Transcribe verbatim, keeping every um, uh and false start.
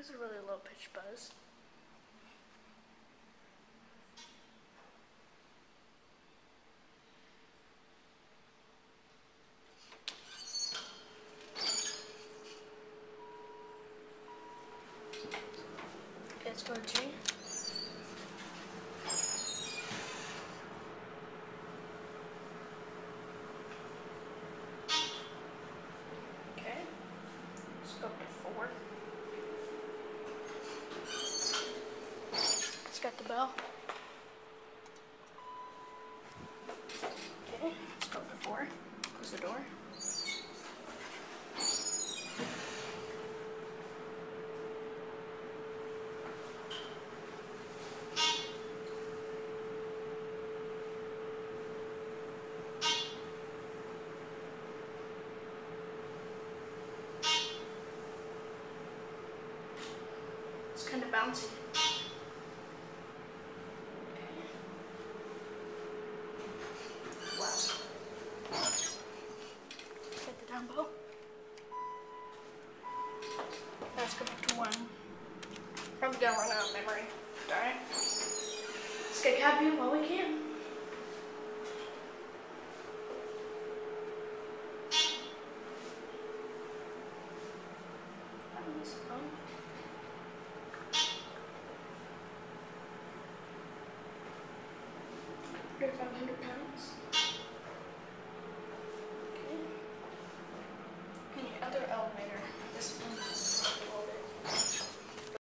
has a really low pitch buzz. Okay, let's go to G. Okay, let's go to four. It's got the bell. Okay, let's go to four. Close the door. It's kind of bouncy. Get the down bow. Let's go back to one. Probably gonna run out of memory. Alright. Let's get Cadmium while we can. Five hundred pounds.